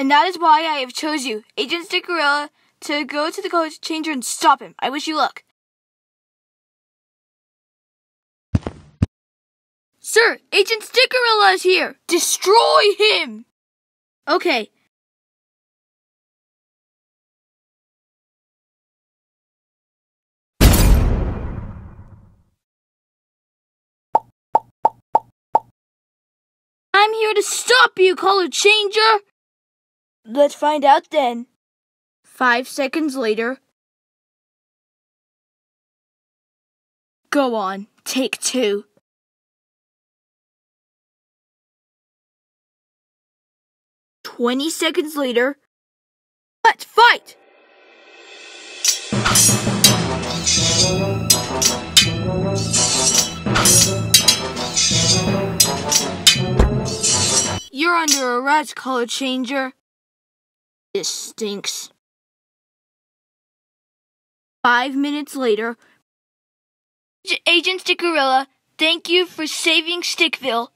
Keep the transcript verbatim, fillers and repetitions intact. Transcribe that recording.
And that is why I have chose you, Agent Stikbot Gorilla, to go to the code changer and stop him. I wish you luck. Sir, Agent Stikbot Gorilla is here. Destroy him! Okay. I'm here to stop you, color changer! Let's find out then. Five seconds later. Go on, take two. Twenty seconds later. Let's fight! You're under arrest, color changer. This stinks. Five minutes later. Agent Stikbot Gorilla, thank you for saving Stikville.